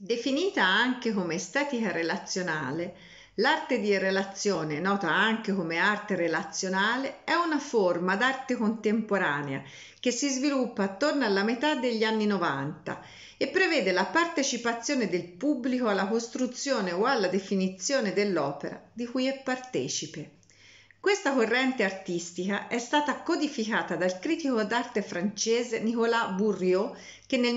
Definita anche come estetica relazionale, l'arte di relazione, nota anche come arte relazionale, è una forma d'arte contemporanea che si sviluppa attorno alla metà degli anni 90 e prevede la partecipazione del pubblico alla costruzione o alla definizione dell'opera di cui è partecipe. Questa corrente artistica è stata codificata dal critico d'arte francese Nicolas Bourriaud, che nel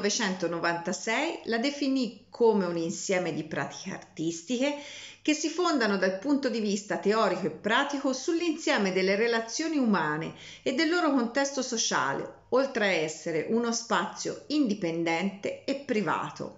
1996 la definì come un insieme di pratiche artistiche che si fondano dal punto di vista teorico e pratico sull'insieme delle relazioni umane e del loro contesto sociale, oltre a essere uno spazio indipendente e privato.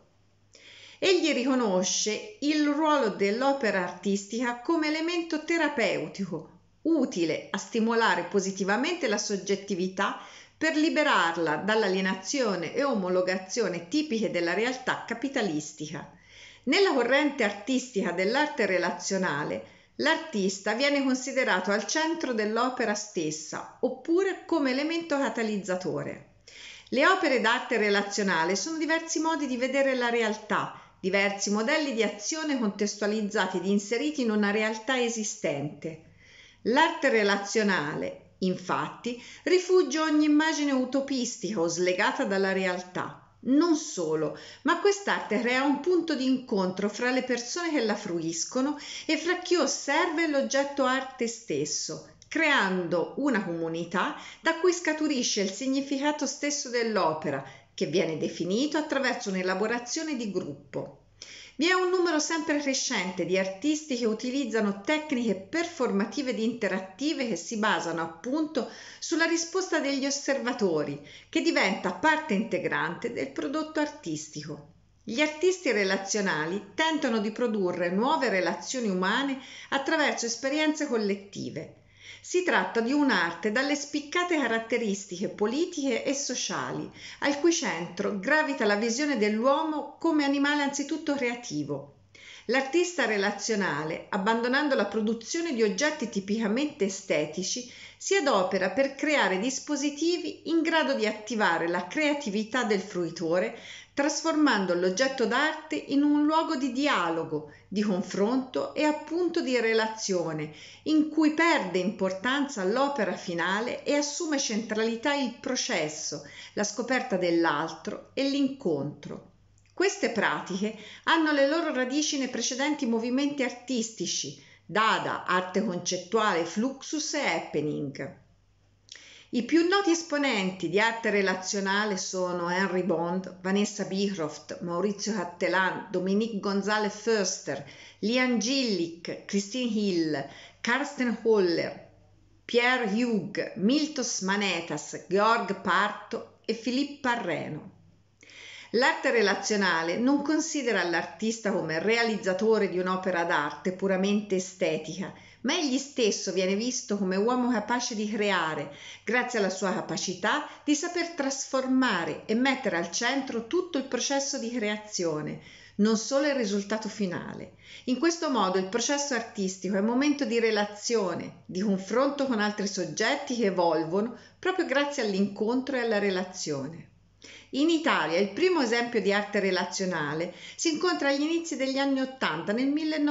Egli riconosce il ruolo dell'opera artistica come elemento terapeutico, utile a stimolare positivamente la soggettività per liberarla dall'alienazione e omologazione tipiche della realtà capitalistica. Nella corrente artistica dell'arte relazionale, l'artista viene considerato al centro dell'opera stessa, oppure come elemento catalizzatore. Le opere d'arte relazionale sono diversi modi di vedere la realtà, diversi modelli di azione contestualizzati ed inseriti in una realtà esistente. L'arte relazionale, infatti, rifugge ogni immagine utopistica o slegata dalla realtà. Non solo, ma quest'arte crea un punto di incontro fra le persone che la fruiscono e fra chi osserva l'oggetto arte stesso, creando una comunità da cui scaturisce il significato stesso dell'opera, che viene definito attraverso un'elaborazione di gruppo. Vi è un numero sempre crescente di artisti che utilizzano tecniche performative ed interattive che si basano appunto sulla risposta degli osservatori, che diventa parte integrante del prodotto artistico. Gli artisti relazionali tentano di produrre nuove relazioni umane attraverso esperienze collettive. Si tratta di un'arte dalle spiccate caratteristiche politiche e sociali, al cui centro gravita la visione dell'uomo come animale anzitutto creativo. L'artista relazionale, abbandonando la produzione di oggetti tipicamente estetici, si adopera per creare dispositivi in grado di attivare la creatività del fruitore, trasformando l'oggetto d'arte in un luogo di dialogo, di confronto e appunto di relazione, in cui perde importanza l'opera finale e assume centralità il processo, la scoperta dell'altro e l'incontro. Queste pratiche hanno le loro radici nei precedenti movimenti artistici, Dada, arte concettuale, Fluxus e Happening. I più noti esponenti di arte relazionale sono Henry Bond, Vanessa Beecroft, Maurizio Cattelan, Dominique Gonzalez Foerster, Lian Gillick, Christine Hill, Karsten Holler, Pierre Hughes, Miltos Manetas, Georg Parto e Philippe Parreno. L'arte relazionale non considera l'artista come realizzatore di un'opera d'arte puramente estetica, ma egli stesso viene visto come uomo capace di creare, grazie alla sua capacità di saper trasformare e mettere al centro tutto il processo di creazione, non solo il risultato finale. In questo modo il processo artistico è un momento di relazione, di confronto con altri soggetti che evolvono proprio grazie all'incontro e alla relazione. In Italia il primo esempio di arte relazionale si incontra agli inizi degli anni '80, nel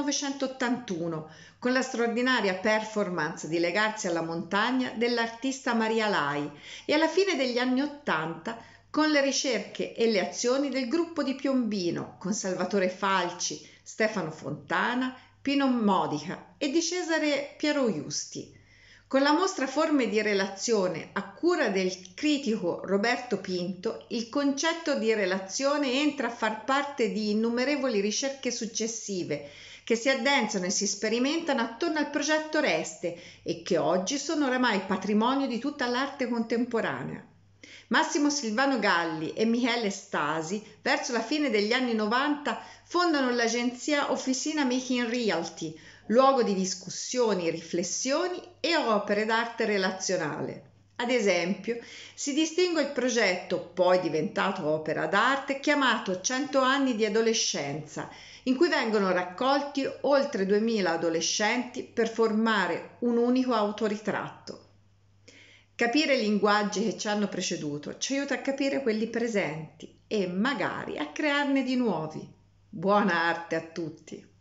1981, con la straordinaria performance di Legarsi alla montagna dell'artista Maria Lai e alla fine degli anni '80 con le ricerche e le azioni del gruppo di Piombino, con Salvatore Falci, Stefano Fontana, Pino Modica e di Cesare Piero Giusti. Con la mostra Forme di relazione a cura del critico Roberto Pinto, il concetto di relazione entra a far parte di innumerevoli ricerche successive che si addensano e si sperimentano attorno al progetto Reste e che oggi sono oramai patrimonio di tutta l'arte contemporanea. Massimo Silvano Galli e Michele Stasi, verso la fine degli anni 90, fondano l'agenzia Officina Making Realty, luogo di discussioni, riflessioni e opere d'arte relazionale. Ad esempio, si distingue il progetto, poi diventato opera d'arte, chiamato 100 anni di adolescenza, in cui vengono raccolti oltre 2000 adolescenti per formare un unico autoritratto. Capire i linguaggi che ci hanno preceduto ci aiuta a capire quelli presenti e magari a crearne di nuovi. Buona arte a tutti!